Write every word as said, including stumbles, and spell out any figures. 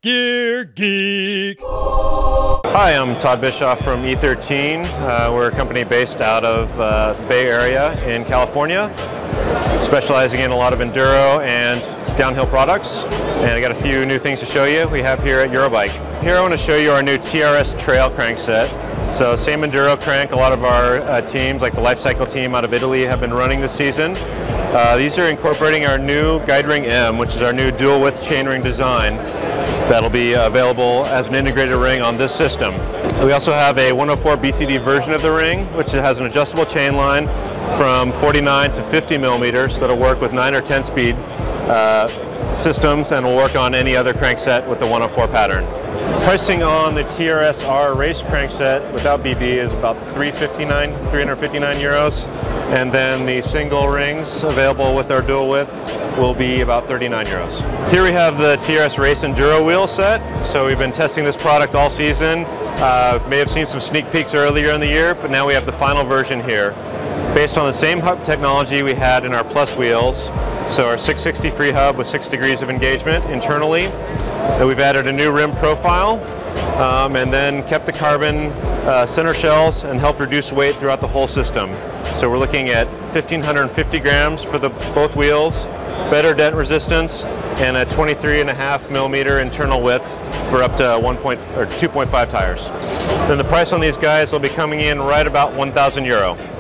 Gear Geek. Hi, I'm Todd Bischoff from E thirteen. Uh, we're a company based out of uh, the Bay Area in California, specializing in a lot of enduro and downhill products. And I got a few new things to show you we have here at Eurobike. Here I want to show you our new T R S trail crankset. So same enduro crank a lot of our uh, teams, like the Life Cycle team out of Italy, have been running this season. Uh, these are incorporating our new Guide Ring M, which is our new Dual-Width Chainring design that'll be available as an integrated ring on this system. We also have a one oh four B C D version of the ring, which has an adjustable chain line from forty-nine to fifty millimeters that'll work with nine or ten speed uh, systems and will work on any other crankset with the one oh four pattern. Pricing on the T R S R Race Crankset without B B is about three hundred fifty-nine euros, and then the single rings available with our dual width will be about thirty-nine euros. Here we have the T R S Race Enduro Wheelset. So we've been testing this product all season. Uh, may have seen some sneak peeks earlier in the year, but now we have the final version here. Based on the same hub technology we had in our Plus wheels, so our six sixty free hub with six degrees of engagement internally. And we've added a new rim profile um, and then kept the carbon uh, center shells and helped reduce weight throughout the whole system. So we're looking at fifteen fifty grams for the both wheels, better dent resistance, and a twenty-three and a half millimeter internal width for up to one point or two point five tires. Then the price on these guys will be coming in right about one thousand euro.